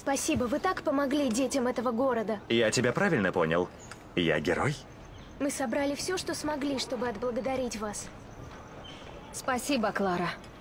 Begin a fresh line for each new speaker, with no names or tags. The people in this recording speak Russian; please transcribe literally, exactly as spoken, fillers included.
Спасибо, вы так помогли детям этого города.
Я тебя правильно понял? Я герой?
Мы собрали все, что смогли, чтобы отблагодарить вас.
Спасибо, Клара.